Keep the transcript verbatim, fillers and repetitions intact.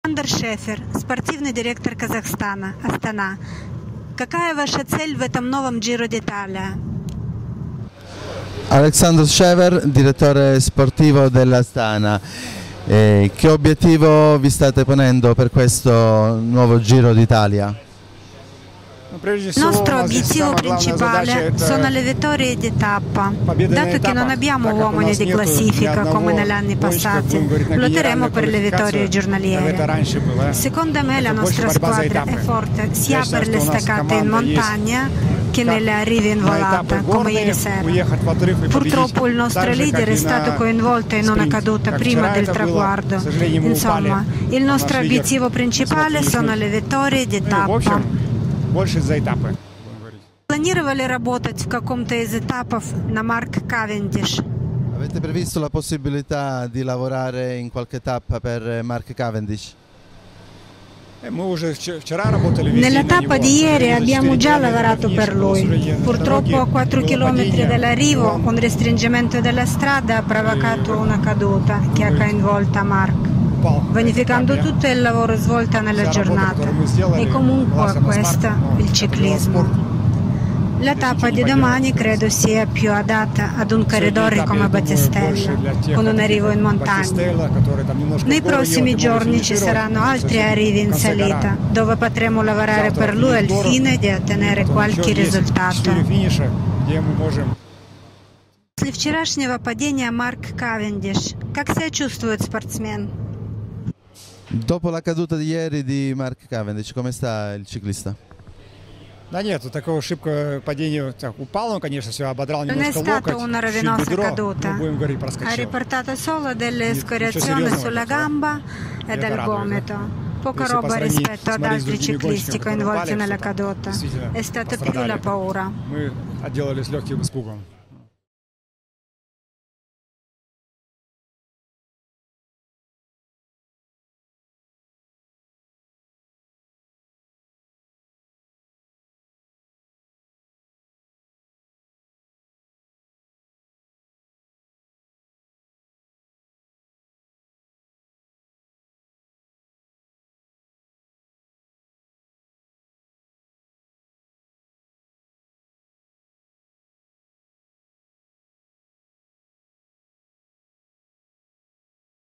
Александр Шефер, спортивный директор Казахстана, Астана. Какая ваша цель в этом новом Giro d'Italia? Alexander Schever, direttore sportivo dell'Astana. Eh, che obiettivo vi state ponendo per questo nuovo Giro d'Italia? Il nostro obiettivo principale sono le vittorie di tappa. Dato che non abbiamo uomini di classifica come negli anni passati, lotteremo per le vittorie giornaliere. Secondo me la nostra squadra è forte sia per le staccate in montagna che nelle arrive in volata, come ieri sera. Purtroppo il nostro leader è stato coinvolto in una caduta prima del traguardo. Insomma, il nostro obiettivo principale sono le vittorie di tappa. Больше за этапы. Планировали работать в каком-то из этапов на Марк Кавендиш? Avete previsto la possibilità di lavorare in qualche tappa per Mark Cavendish? Nella tappa di ieri abbiamo già lavorato per lui. Purtroppo a quattro chilometri dall'arrivo un restringimento della strada ha provocato una caduta che ha coinvolto Mark, vanificando tutto il lavoro svolto nella giornata. E comunque questo è il ciclismo. La tappa di domani credo sia più adatta ad un corridore come Battistella, con un arrivo in montagna. Nei prossimi giorni ci saranno altri arrivi in salita, dove potremo lavorare per lui al fine di ottenere qualche risultato. После вчерашнего падения Марк Кавендиш, как себя чувствует спортсмен? Dopo la caduta di ieri di Mark Cavendish, come sta il ciclista? Да нет, такого шибкого падения, так, упал он, конечно, все, ободрал Non è немножко stata локоть, una чуть rovinosa бедро, caduta, ну, будем говорить, ha проскочил. riportato solo delle Nичего scoriazioni серьезного sulla нет, gamba да? e Это del радует, gomito. да? Poca Если roba посравнить, rispetto ad смотреть с altri другими ciclisti гонщиками, которые coinvolti упали, nella что там caduta. действительно È stata più пострадали. la paura. Мы отделались легким испугом.